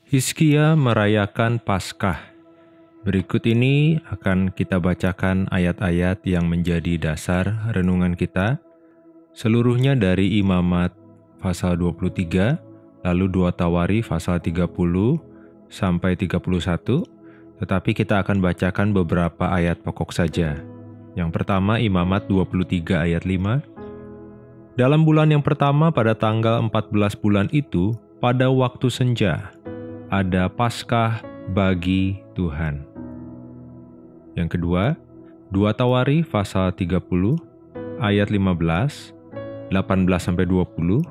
Hizkia merayakan Paskah. Berikut ini akan kita bacakan ayat-ayat yang menjadi dasar renungan kita. Seluruhnya dari Imamat pasal 23, lalu 2 Tawari pasal 30 sampai 31. Tetapi kita akan bacakan beberapa ayat pokok saja. Yang pertama Imamat 23 ayat 5. Dalam bulan yang pertama pada tanggal 14 bulan itu, pada waktu senja, ada Paskah bagi Tuhan. Yang kedua, 2 Tawari pasal 30 ayat 15, 18-20,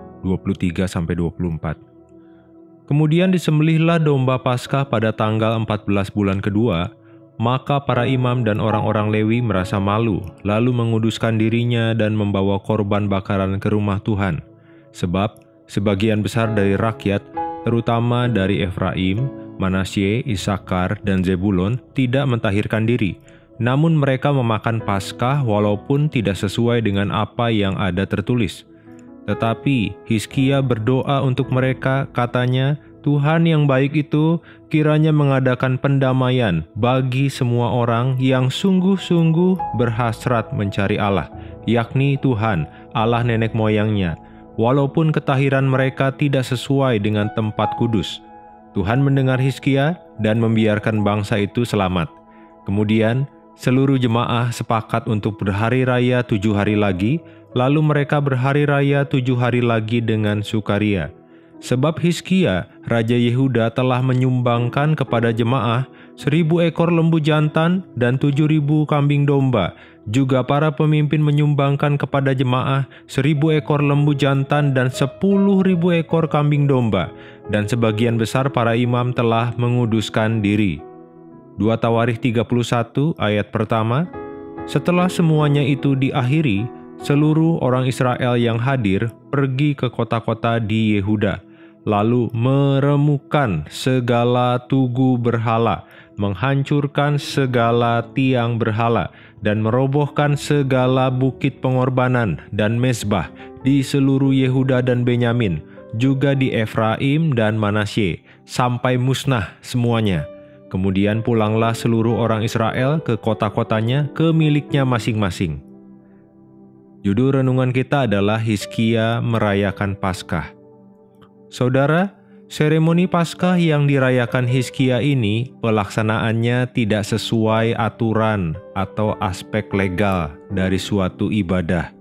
23-24. Kemudian disembelihlah domba Paskah pada tanggal 14 bulan kedua, maka para imam dan orang-orang Lewi merasa malu, lalu menguduskan dirinya dan membawa korban bakaran ke rumah Tuhan. Sebab sebagian besar dari rakyat, terutama dari Efraim, Manasye, Isakar, dan Zebulon, tidak mentahirkan diri. Namun mereka memakan Paskah walaupun tidak sesuai dengan apa yang ada tertulis. Tetapi Hizkia berdoa untuk mereka, katanya, Tuhan yang baik itu kiranya mengadakan pendamaian bagi semua orang yang sungguh-sungguh berhasrat mencari Allah, yakni Tuhan, Allah nenek moyangnya, walaupun ketahiran mereka tidak sesuai dengan tempat kudus. Tuhan mendengar Hizkia dan membiarkan bangsa itu selamat. Kemudian seluruh jemaah sepakat untuk berhari raya 7 hari lagi, lalu mereka berhari raya 7 hari lagi dengan sukaria. Sebab Hizkia, Raja Yehuda telah menyumbangkan kepada jemaah 1.000 ekor lembu jantan dan 7.000 kambing domba. Juga para pemimpin menyumbangkan kepada jemaah 1.000 ekor lembu jantan dan 10.000 ekor kambing domba. Dan sebagian besar para imam telah menguduskan diri. 2 Tawarikh 31 ayat pertama. Setelah semuanya itu diakhiri, seluruh orang Israel yang hadir pergi ke kota-kota di Yehuda, lalu meremukan segala tugu berhala, menghancurkan segala tiang berhala, dan merobohkan segala bukit pengorbanan dan mezbah di seluruh Yehuda dan Benyamin, juga di Efraim dan Manasye, sampai musnah semuanya. Kemudian pulanglah seluruh orang Israel ke kota-kotanya, ke miliknya masing-masing. Judul renungan kita adalah Hizkia merayakan Paskah. Saudara, seremoni Paskah yang dirayakan Hizkia ini pelaksanaannya tidak sesuai aturan atau aspek legal dari suatu ibadah.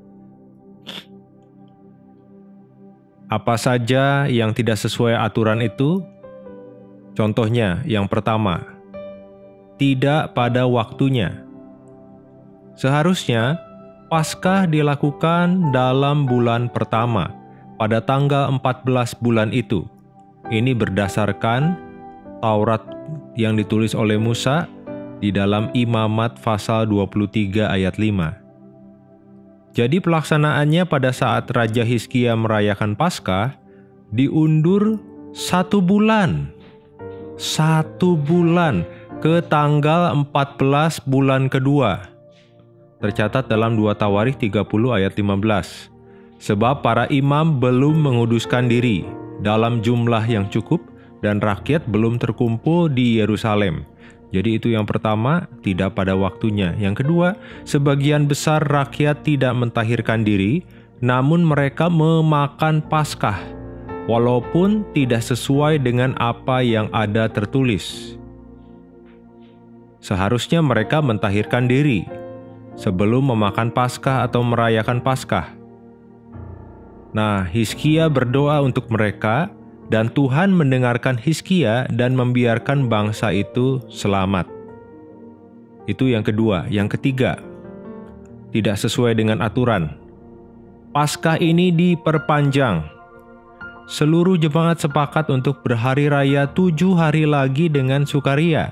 Apa saja yang tidak sesuai aturan itu? Contohnya, yang pertama, tidak pada waktunya. Seharusnya Paskah dilakukan dalam bulan pertama, pada tanggal 14 bulan itu. Ini berdasarkan Taurat yang ditulis oleh Musa di dalam Imamat pasal 23 ayat 5. Jadi pelaksanaannya pada saat Raja Hizkia merayakan Paskah diundur 1 bulan. 1 bulan ke tanggal 14 bulan kedua. Tercatat dalam 2 Tawarikh 30 ayat 15. Sebab para imam belum menguduskan diri dalam jumlah yang cukup dan rakyat belum terkumpul di Yerusalem. Jadi itu yang pertama, tidak pada waktunya. Yang kedua, sebagian besar rakyat tidak mentahirkan diri, namun mereka memakan Paskah, walaupun tidak sesuai dengan apa yang ada tertulis. Seharusnya mereka mentahirkan diri sebelum memakan Paskah atau merayakan Paskah. Nah, Hizkia berdoa untuk mereka, dan Tuhan mendengarkan Hizkia dan membiarkan bangsa itu selamat. Itu yang kedua. Yang ketiga, tidak sesuai dengan aturan. Paskah ini diperpanjang. Seluruh jemaat sepakat untuk berhari raya 7 hari lagi dengan sukaria.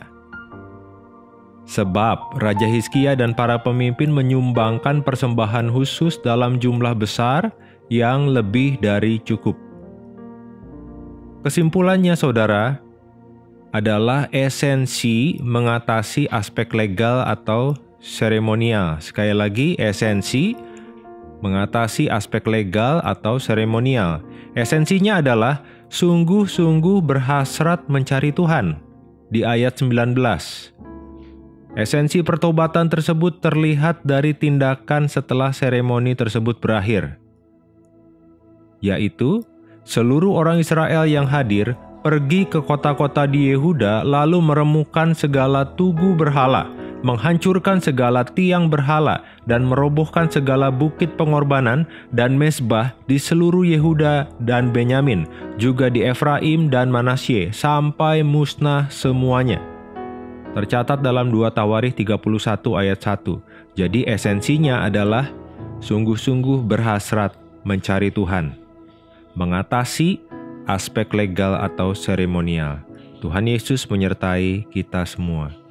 Sebab Raja Hizkia dan para pemimpin menyumbangkan persembahan khusus dalam jumlah besar yang lebih dari cukup. Kesimpulannya, saudara, adalah esensi mengatasi aspek legal atau seremonial. Sekali lagi, esensi mengatasi aspek legal atau seremonial. Esensinya adalah sungguh-sungguh berhasrat mencari Tuhan. Di ayat 19. Esensi pertobatan tersebut terlihat dari tindakan setelah seremoni tersebut berakhir, yaitu seluruh orang Israel yang hadir pergi ke kota-kota di Yehuda lalu meremukkan segala tugu berhala, menghancurkan segala tiang berhala, dan merobohkan segala bukit pengorbanan dan mezbah di seluruh Yehuda dan Benyamin, juga di Efraim dan Manasye, sampai musnah semuanya. Tercatat dalam 2 Tawarikh 31 ayat 1. Jadi esensinya adalah sungguh-sungguh berhasrat mencari Tuhan, mengatasi aspek legal atau seremonial. Tuhan Yesus menyertai kita semua.